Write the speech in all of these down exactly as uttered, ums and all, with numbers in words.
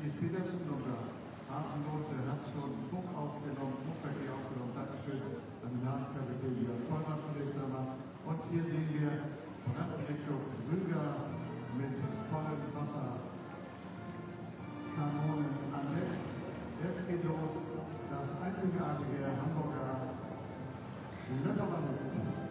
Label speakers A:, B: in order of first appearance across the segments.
A: Dietrich Petersen, unser Hafenlos, er hat schon Funk aufgenommen, Funkverkehr aufgenommen. Dankeschön. Dann Nachkapitän Jörg Vollmann zunächst einmal. Und hier sehen wir Brandrichtung Rüger mit vollem Wasser. Kanonen an Deck. Es geht los. Das einzigartige Hamburger Schlepperballett.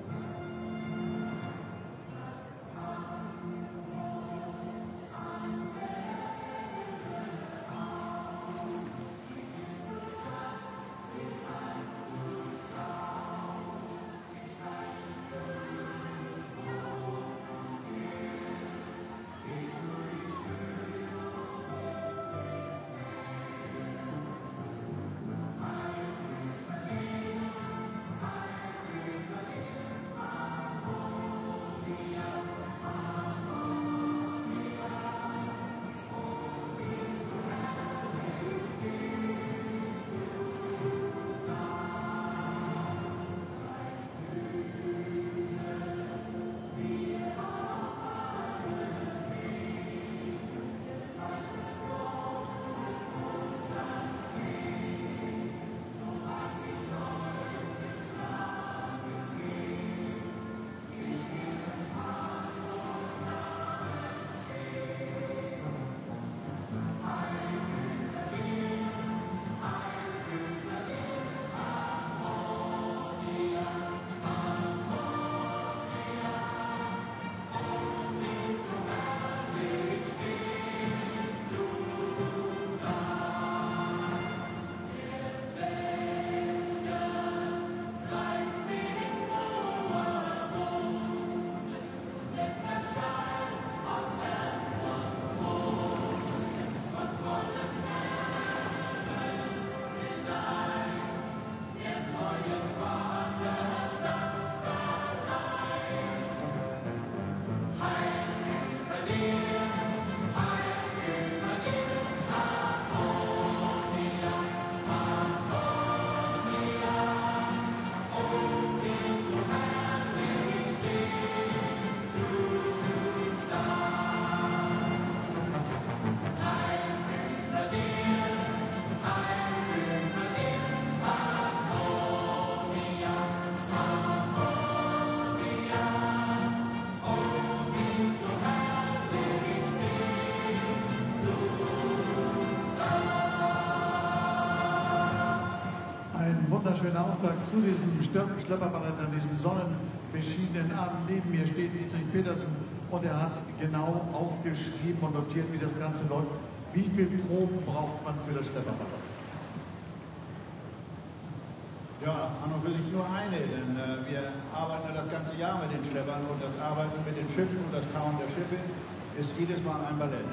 A: Wunderschöner Auftakt zu diesem Schlepperballett an diesem sonnenbeschienenen Abend. Neben mir steht Dietrich Petersen und er hat genau aufgeschrieben und notiert, wie das Ganze läuft. Wie viele Proben braucht man für das Schlepperballett?
B: Ja, an und für sich nur eine, denn äh, wir arbeiten ja das ganze Jahr mit den Schleppern und das Arbeiten mit den Schiffen und das Kauen der Schiffe ist jedes Mal ein Ballett.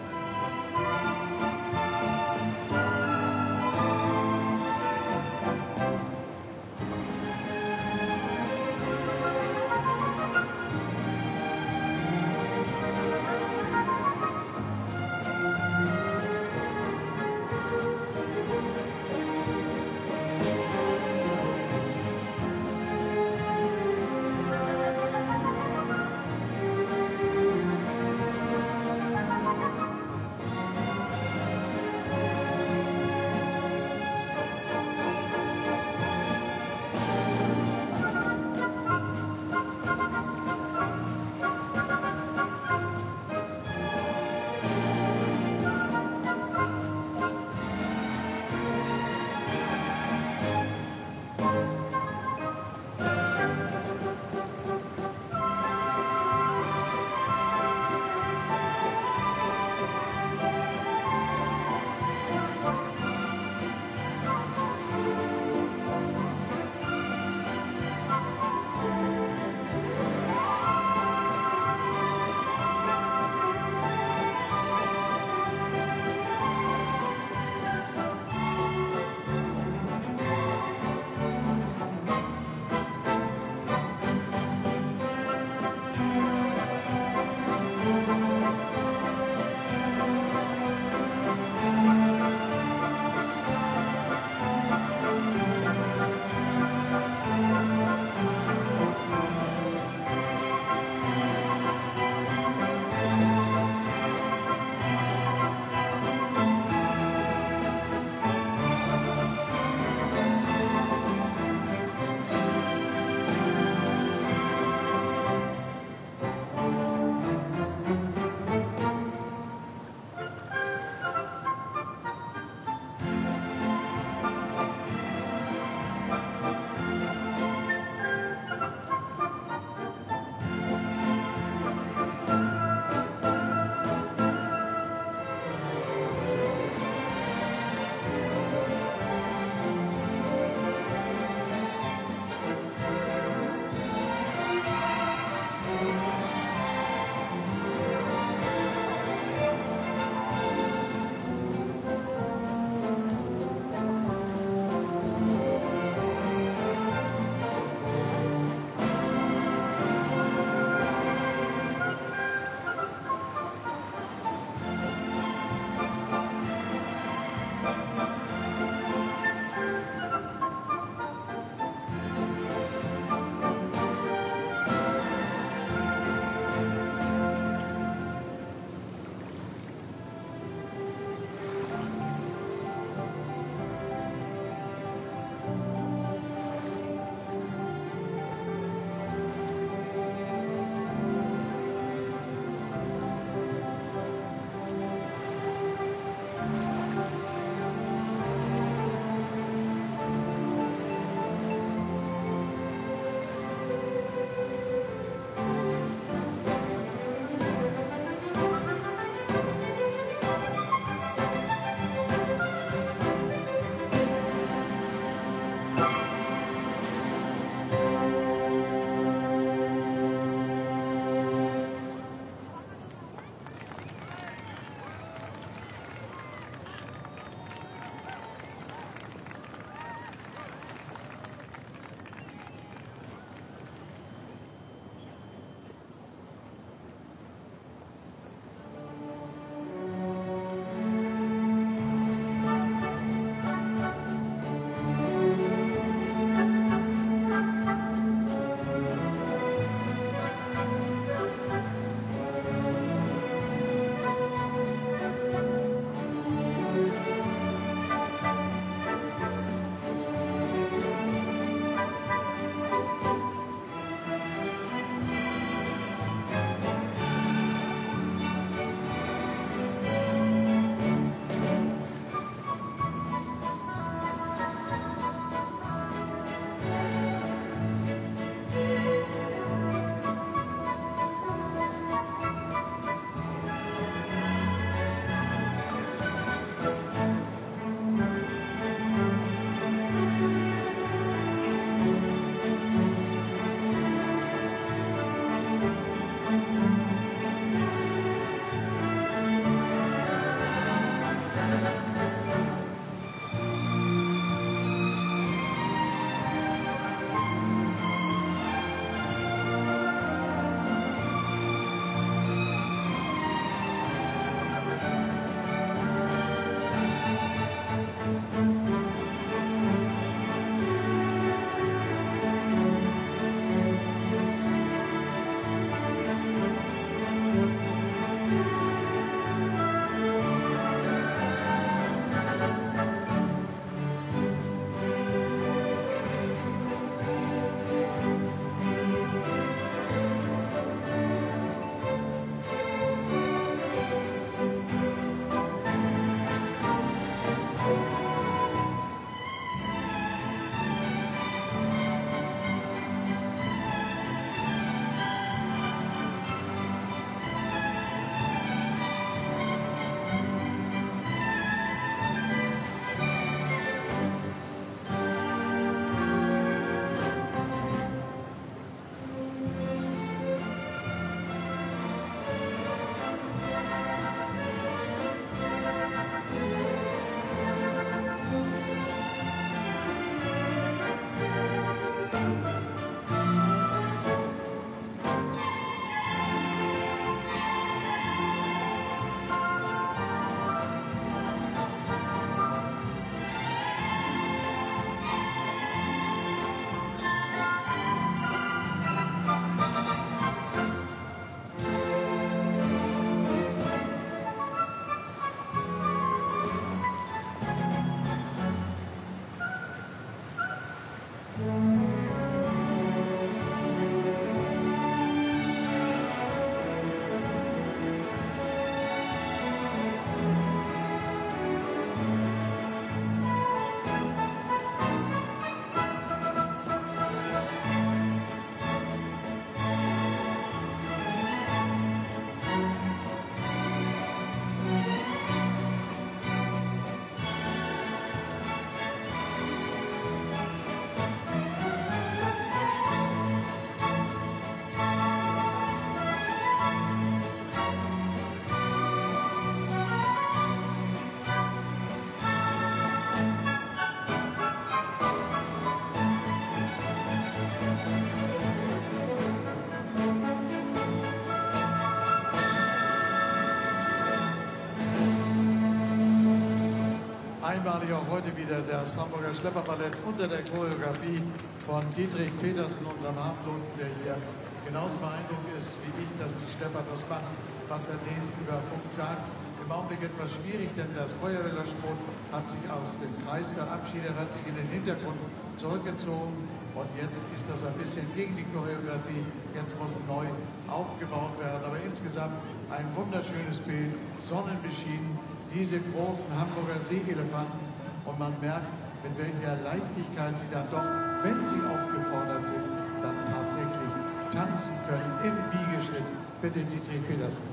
A: einmalig auch heute wieder das Hamburger Schlepperballett unter der Choreografie von Dietrich Petersen, unserem Hafenlotsen, der hier genauso beeindruckt ist wie ich, dass die Schlepper das machen, was er denen über Funk sagt. Im Augenblick etwas schwierig, denn das Feuerwehrlöschboot hat sich aus dem Kreis verabschiedet, hat sich in den Hintergrund zurückgezogen und jetzt ist das ein bisschen gegen die Choreografie. Jetzt muss neu aufgebaut werden, aber insgesamt ein wunderschönes Bild, sonnenbeschienen, diese großen Hamburger Seeelefanten und man merkt, mit welcher Leichtigkeit sie dann doch, wenn sie aufgefordert sind, dann tatsächlich tanzen können im Wiegeschritt. Bitte Dietrich Petersen.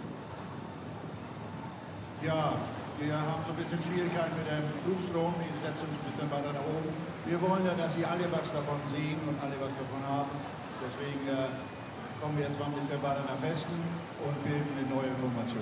B: Ja, wir haben so ein bisschen Schwierigkeiten mit dem Flugstrom, die setzen uns ein bisschen weiter nach oben. Wir wollen ja, dass Sie alle was davon sehen und alle was davon haben. Deswegen äh, kommen wir jetzt mal ein bisschen weiter nach Westen und bilden eine neue Formation.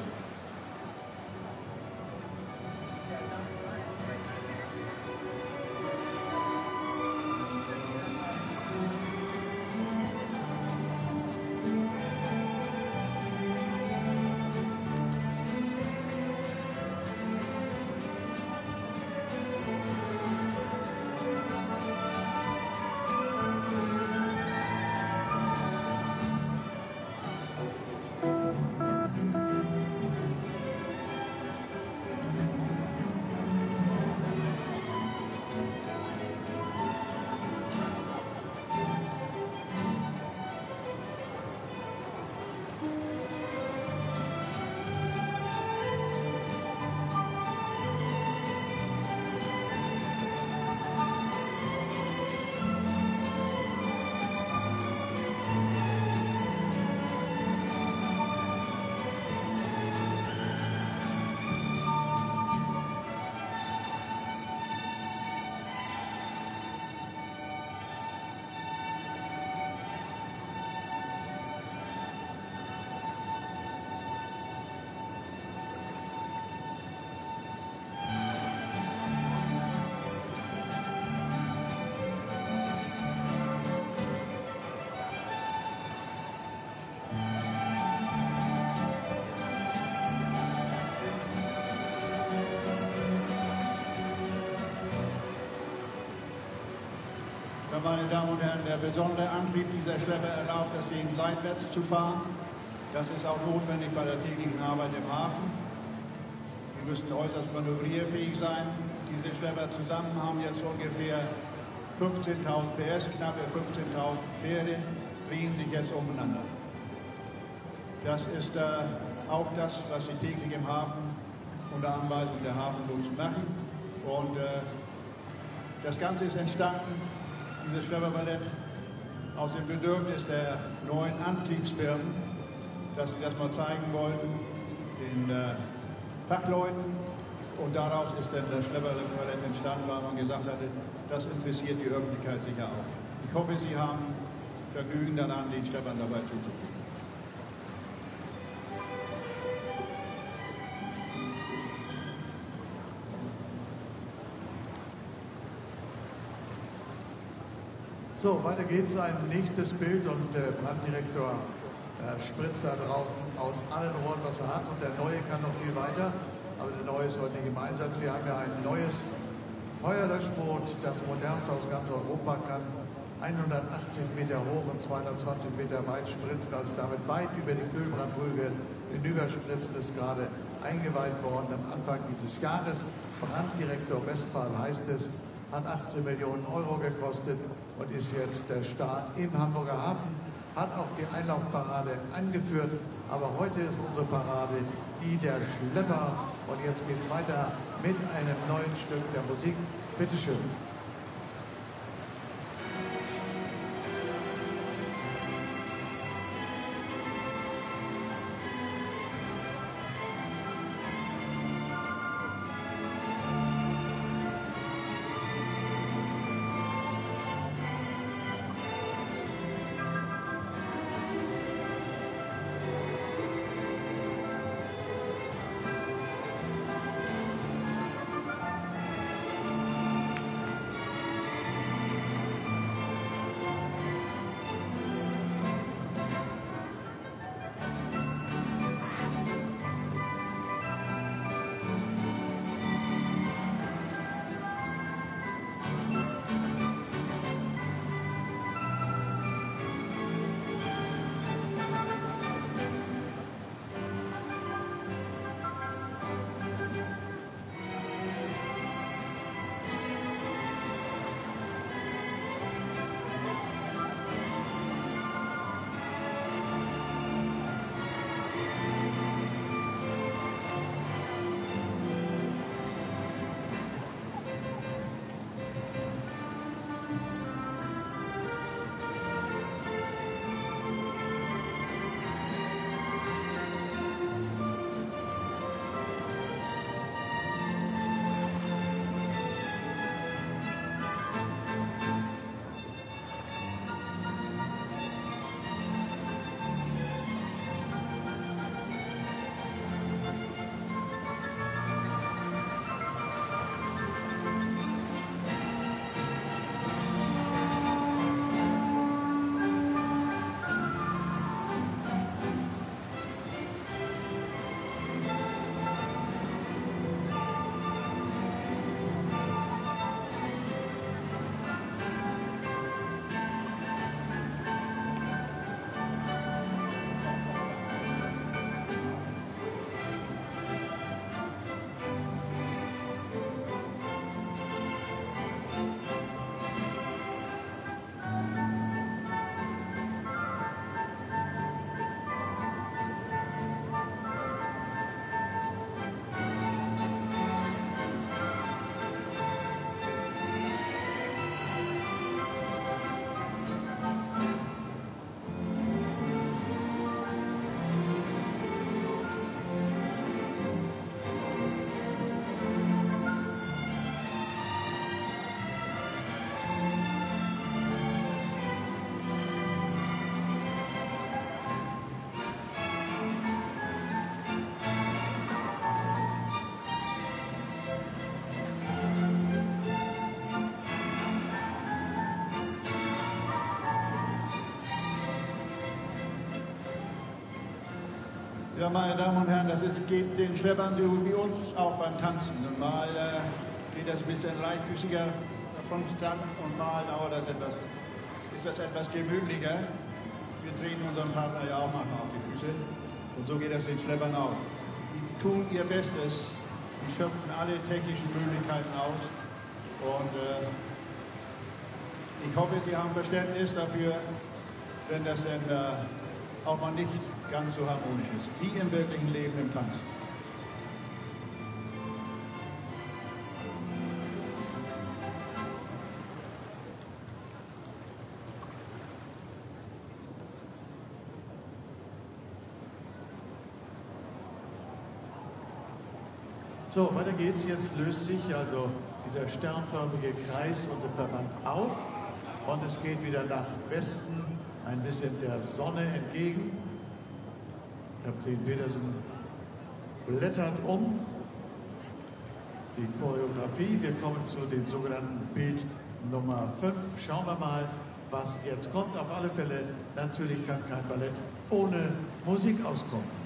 B: Meine Damen und Herren, der besondere Antrieb dieser Schlepper erlaubt es, ihn seitwärts zu fahren. Das ist auch notwendig bei der täglichen Arbeit im Hafen. Die müssen äußerst manövrierfähig sein. Diese Schlepper zusammen haben jetzt ungefähr fünfzehntausend P S, knappe fünfzehntausend Pferde, drehen sich jetzt umeinander. Das ist äh, auch das, was sie täglich im Hafen unter Anweisung der Hafenlotsen machen. Und äh, das Ganze ist entstanden, dieses Schlepperballett, aus dem Bedürfnis der neuen Antriebsfirmen, dass sie das mal zeigen wollten, den äh, Fachleuten. Und daraus ist dann das Schlepperballett entstanden, weil man gesagt hatte, das interessiert die Öffentlichkeit sicher auch. Ich hoffe, Sie haben Vergnügen daran, den Schleppern dabei zuzusehen.
A: So, weiter geht's, ein nächstes Bild und der Branddirektor äh, spritzt da draußen aus allen Rohren, was er hat und der Neue kann noch viel weiter, aber der Neue ist heute nicht im Einsatz. Wir haben ja ein neues Feuerlöschboot, das modernste aus ganz Europa, kann hundertachtzig Meter hoch und zweihundertzwanzig Meter weit spritzen, also damit weit über die Kühlbrandbrüge hinüberspritzen, ist gerade eingeweiht worden am Anfang dieses Jahres. Branddirektor Westphal heißt es, hat achtzehn Millionen Euro gekostet und ist jetzt der Star im Hamburger Hafen, hat auch die Einlaufparade angeführt, aber heute ist unsere Parade die der Schlepper und jetzt geht es weiter mit einem neuen Stück der Musik. Bitte schön.
B: Ja, meine Damen und Herren, das ist, geht den Schleppern so wie uns auch beim Tanzen. Und mal äh, geht das ein bisschen leichtfüßiger vonstatten und mal dauert das etwas, ist das etwas gemütlicher. Wir treten unseren Partner ja auch manchmal auf die Füße. Und so geht das den Schleppern auch. Die tun ihr Bestes, die schöpfen alle technischen Möglichkeiten aus. Und äh, ich hoffe, Sie haben Verständnis dafür, wenn das denn äh, auch mal nicht ganz so harmonisch ist, wie im wirklichen Leben im Tanz.
A: So, weiter geht's. Jetzt löst sich also dieser sternförmige Kreis und der Verband auf und es geht wieder nach Westen, ein bisschen der Sonne entgegen. Kapitän Pedersen blättert um die Choreografie. Wir kommen zu dem sogenannten Bild Nummer fünf. Schauen wir mal, was jetzt kommt. Auf alle Fälle, natürlich kann kein Ballett ohne Musik auskommen.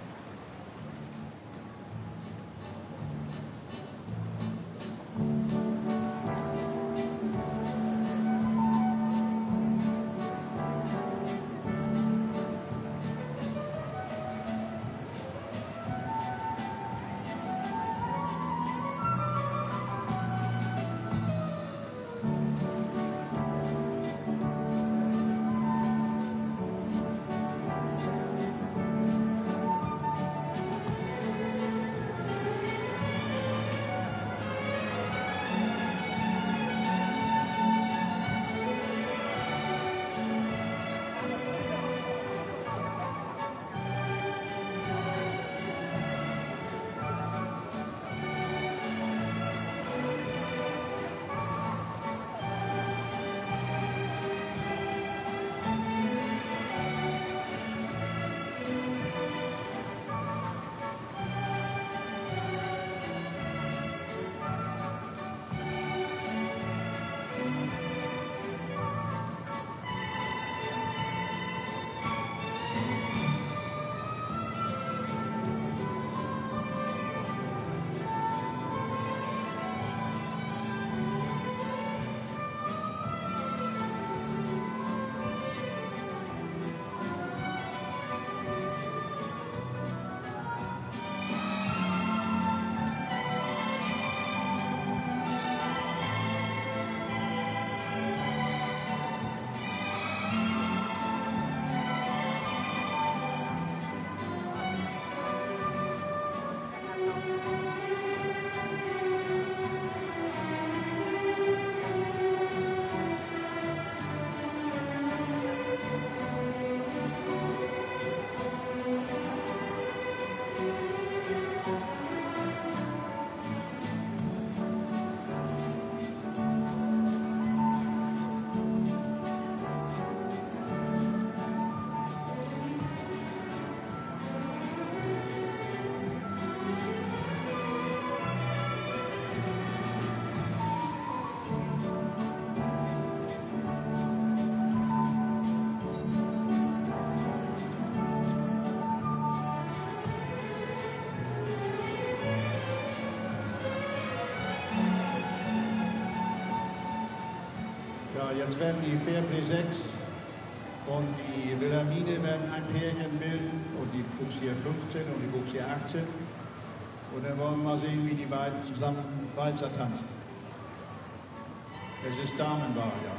B: Jetzt werden die Fairplay sechs und die Wilhelmine werden ein Pärchen bilden und die Bugsier fünfzehn und die Bugsier achtzehn. Und dann wollen wir mal sehen, wie die beiden zusammen Walzer tanzen. Es ist Damenwahl, ja.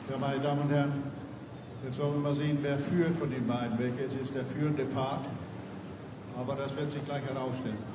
B: Ja, meine Damen und Herren, jetzt sollen wir mal sehen, wer führt von den beiden. Welches ist der führende Part? Aber das wird sich gleich herausstellen.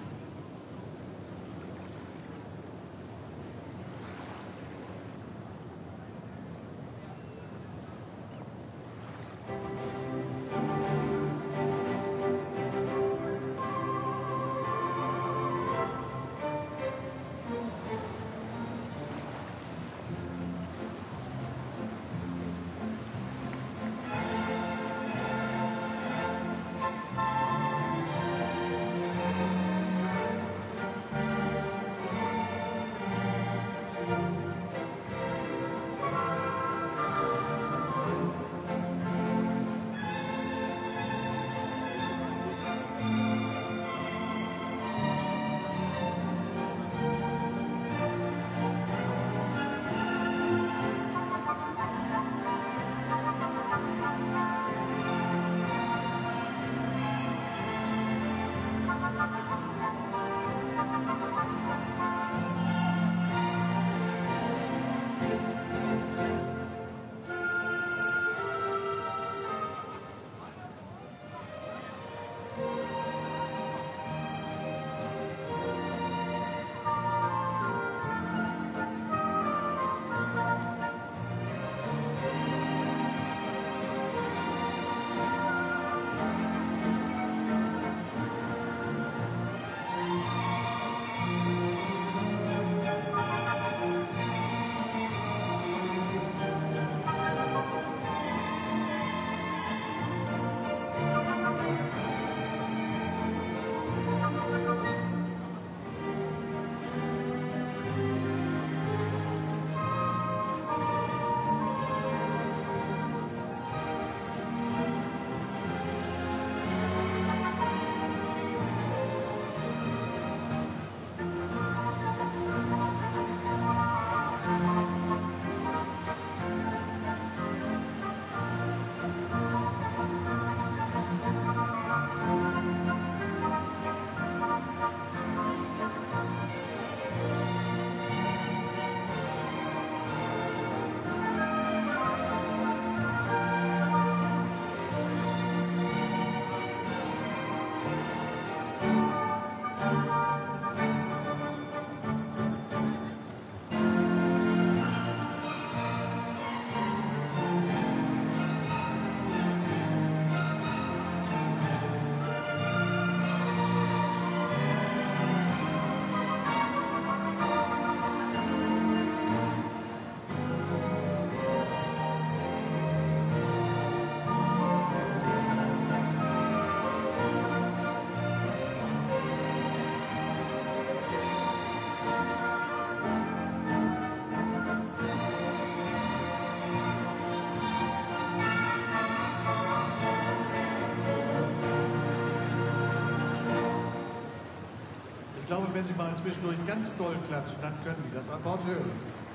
A: Ich glaube, wenn Sie mal zwischendurch ganz doll klatschen, dann können die das Akkord hören.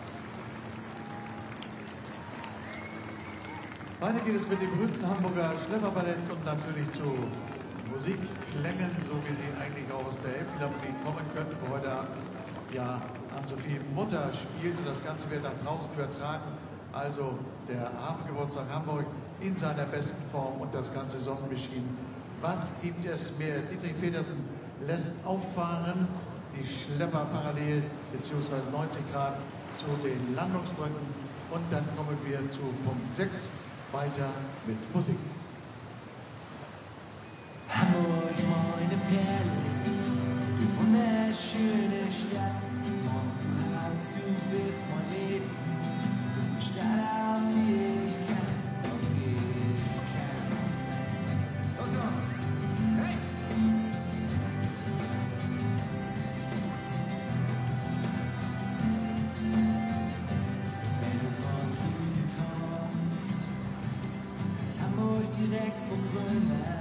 A: Weiter geht es mit dem berühmten Hamburger Schlepperballett und natürlich zu Musikklängen, so wie sie eigentlich auch aus der Elbphilharmonie kommen könnten, wo heute Abend ja Ann-Sophie Mutter spielt und das Ganze wird nach draußen übertragen. Also der Hafengeburtstag Hamburg in seiner besten Form und das ganze sonnenbeschienen. Was gibt es mehr? Dietrich Petersen lässt auffahren, die Schlepper parallel bzw. neunzig Grad zu den Landungsbrücken und dann kommen wir zu Punkt sechs, weiter mit Musik.
C: Hamburg, meine Perle, du wunderschöne Stadt, morgen auf, du bist mein Leben, du bist die Stadt, auf die ich kann, auf die ich kann. Los, los! Hey! Wenn du von Süden kommst, ist Hamburg direkt vom Grönland.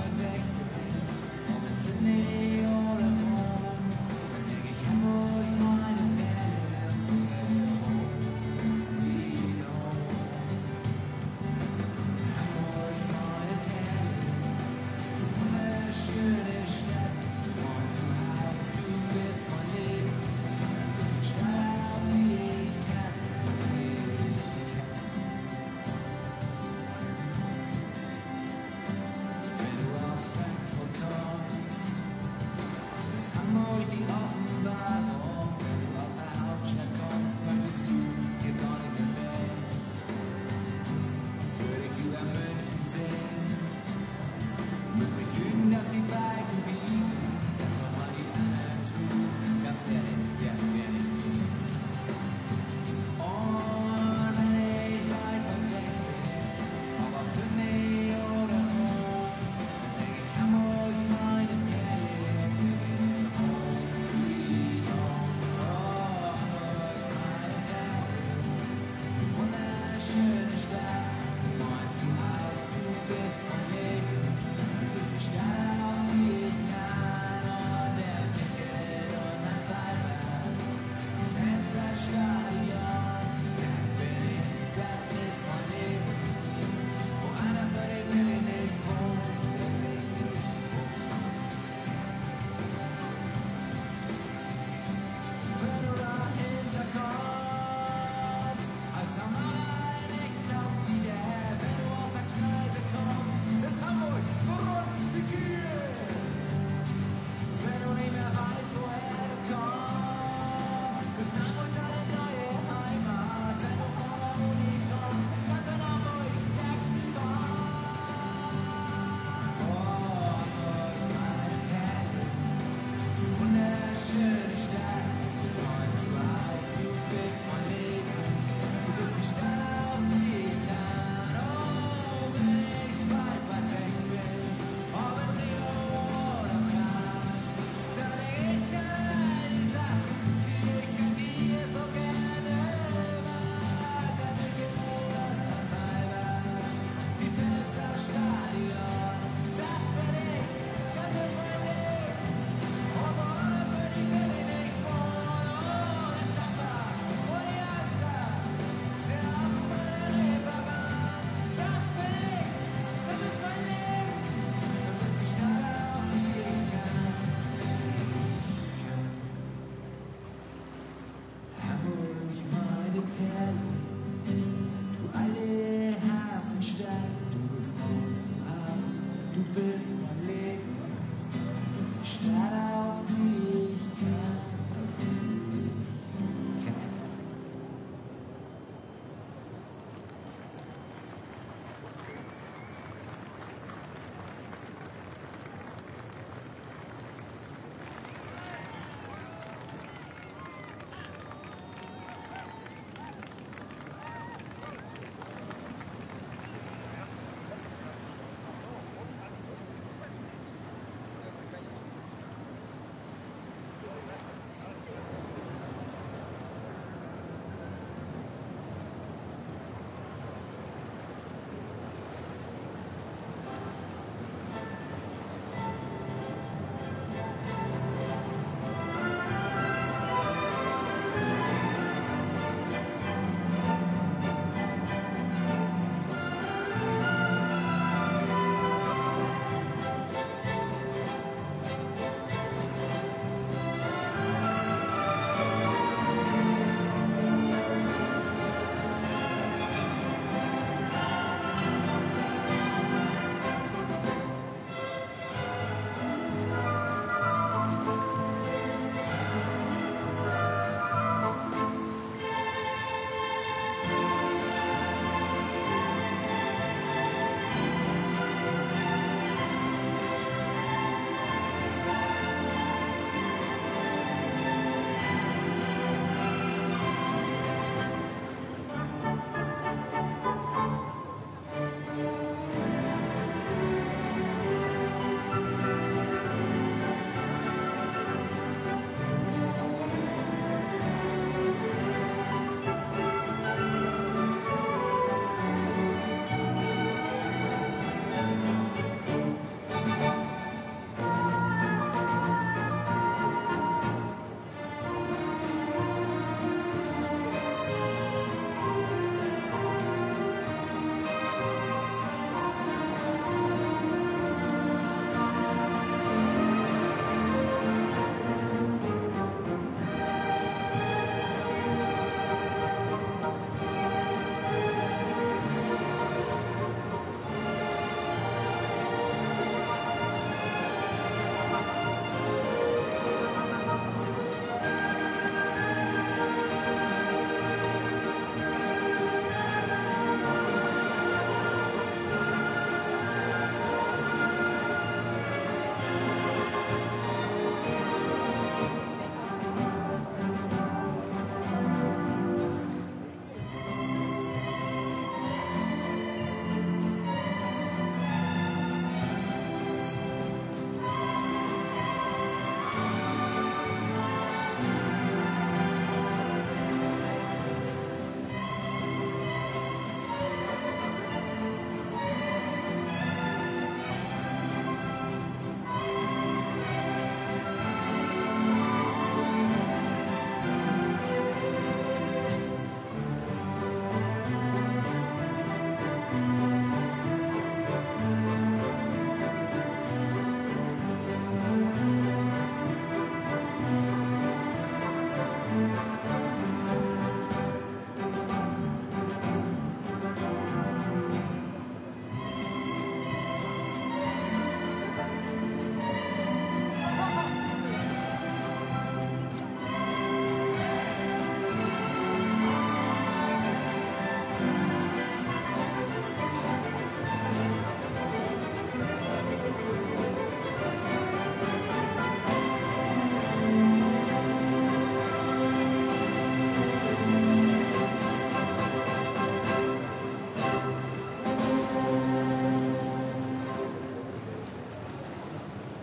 C: Hamburg,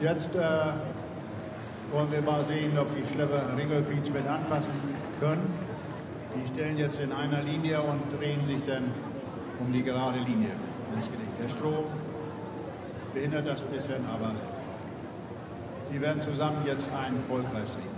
B: jetzt äh, wollen wir mal sehen, ob die Schlepper Ringelpiez mit anfassen können. Die stellen jetzt in einer Linie und drehen sich dann um die gerade Linie ins Genick. Der Strom behindert das ein bisschen, aber die werden zusammen jetzt einen Vollkreis drehen.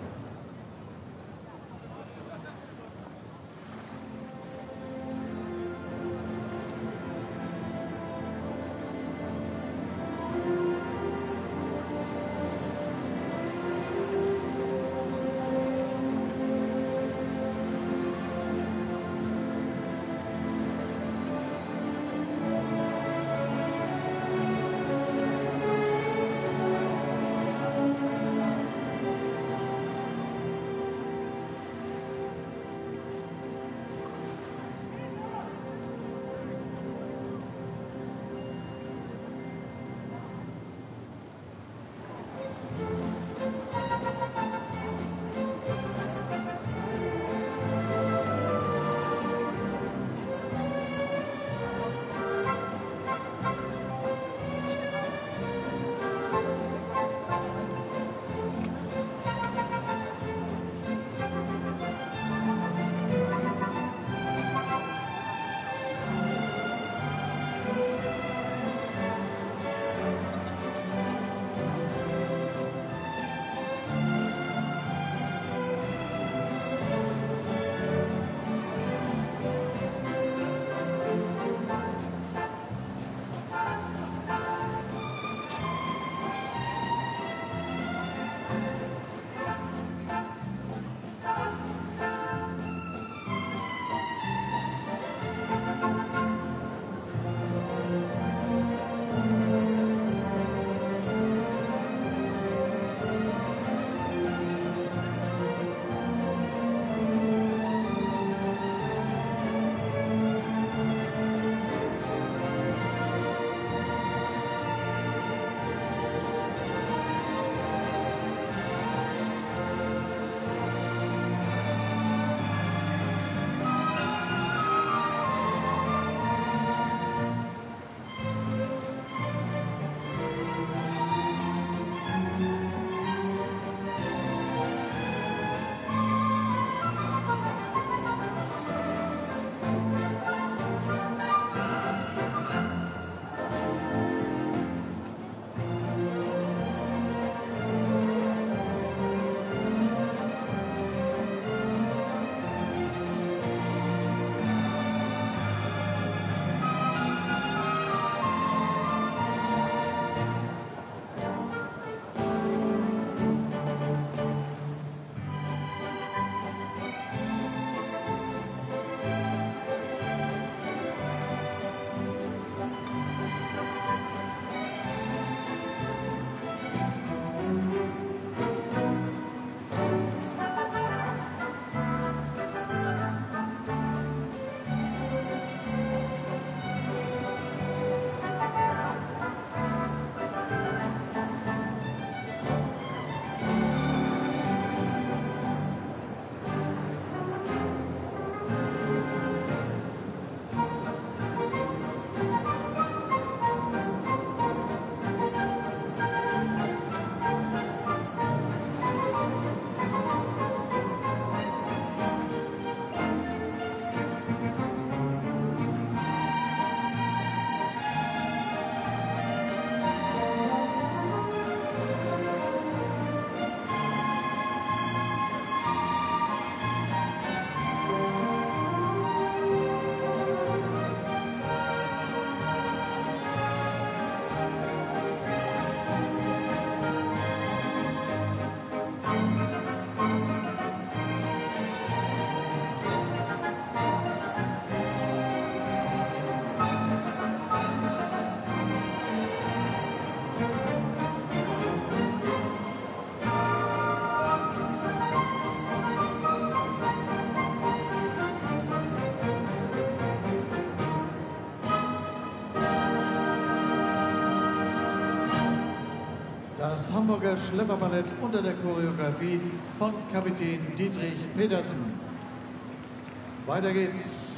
A: Das Hamburger Schlepperballett unter der Choreografie von Kapitän Dietrich Petersen. Weiter geht's.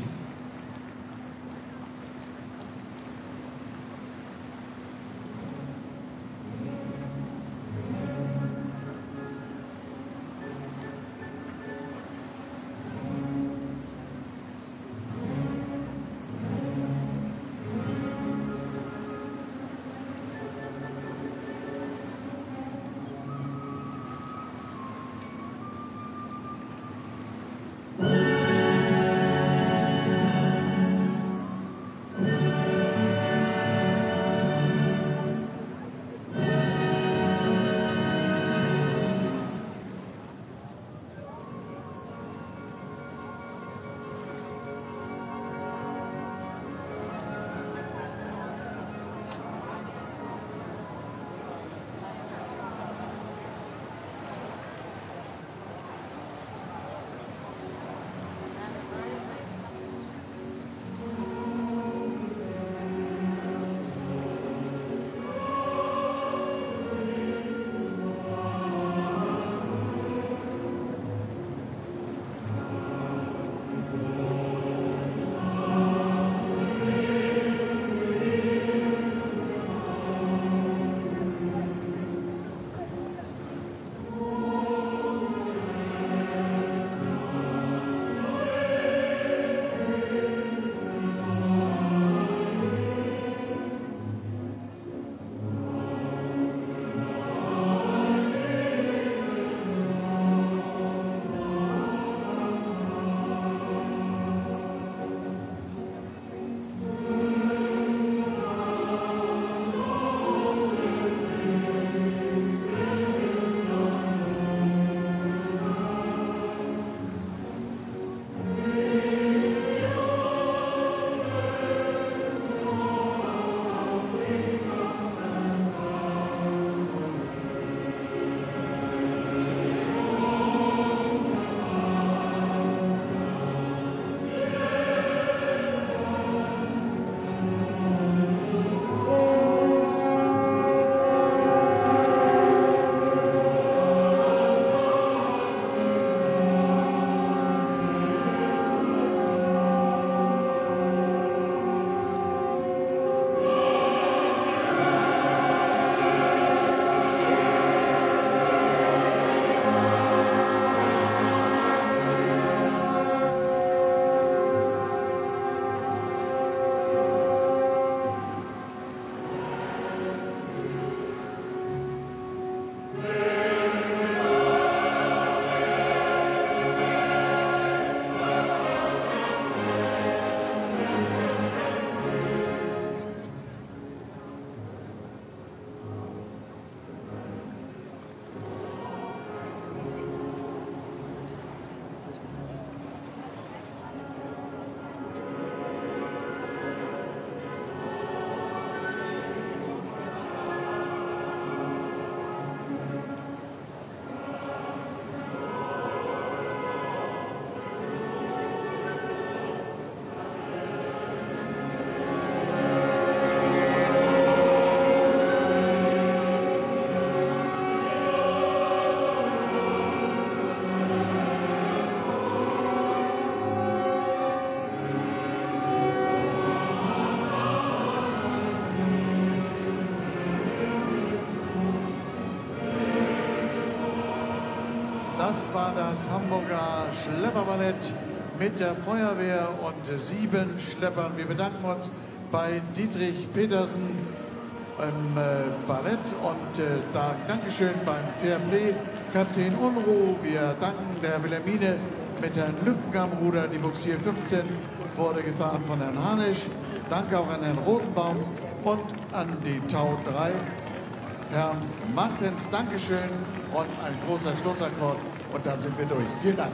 A: Das war das Hamburger Schlepperballett mit der Feuerwehr und sieben Schleppern. Wir bedanken uns bei Dietrich Petersen im äh, Ballett und äh, da Dankeschön beim Fairplay Kapitän Unruh. Wir danken der Wilhelmine mit Herrn Lückenkamp am Ruder. Die Buxier fünfzehn wurde gefahren von Herrn Hanisch. Danke auch an Herrn Rosenbaum und an die Tau drei. Herrn Martens, Dankeschön und ein großer Schlussakkord und dann sind wir durch. Vielen Dank.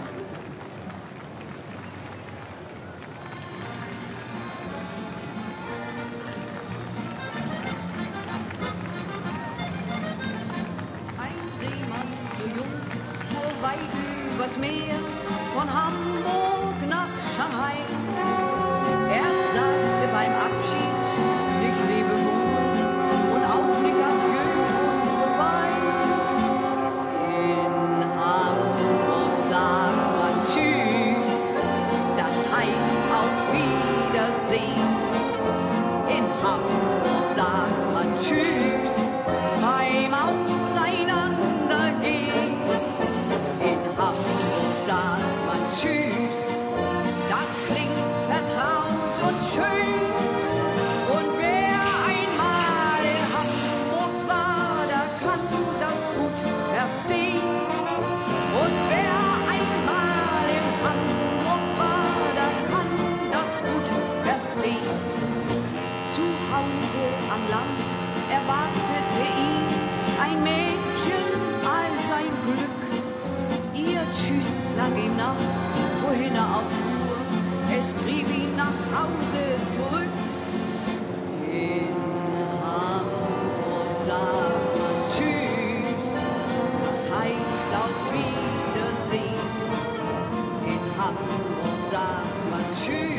D: Ein Seemann, so jung, fuhr weit übers Meer, von Hamburg nach Shanghai. Er sagte beim Abschied nicht Lebewohl und auch nicht Adieu und Goodbye. In Hamburg sagt man Tschüss, das heißt auf Wiedersehen. In Hamburg sagt man Tschüss beim Auseinandergehen. In Hamburg sagt man Tschüss, das klingt vertraut und schön. Und wer einmal in Hamburg war, der kann das gut verstehen. Und wer einmal in Hamburg war, der kann das gut verstehen. Zu Hause am Land erwartete ihn ein Mädchen als ein Glück. Ihr Tschüss klang ihm nach, wohin er auch fuhr, es trieb ihn nach Hause zurück. In Hamburg sagt man Tschüss, das heißt auf Wiedersehen. In Hamburg sagt man Tschüss.